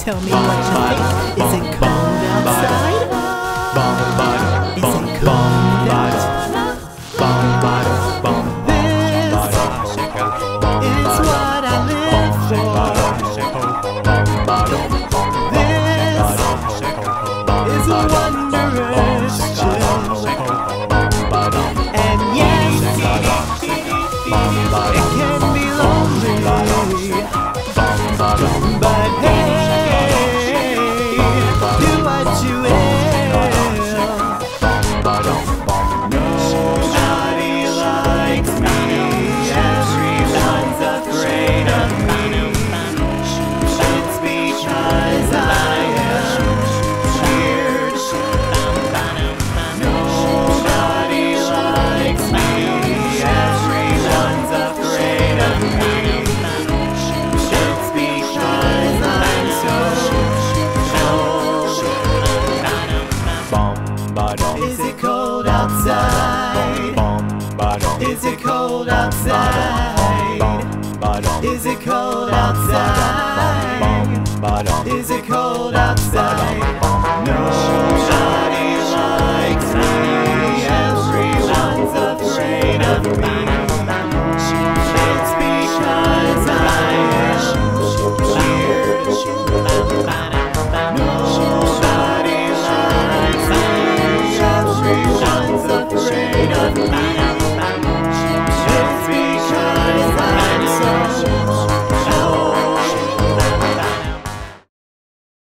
Tell me what you think. Is it cold outside? Is it cold outside? This is what I live for. This is a wondrous chill. And yes, it can be lonely, but hey, do what you will. Nobody likes me, everyone's afraid of me. It's because I am weird. Nobody likes me, everyone's afraid of me. It's because I'm so cold. Is it cold outside? Is it cold outside? Is it cold outside? Is it cold outside?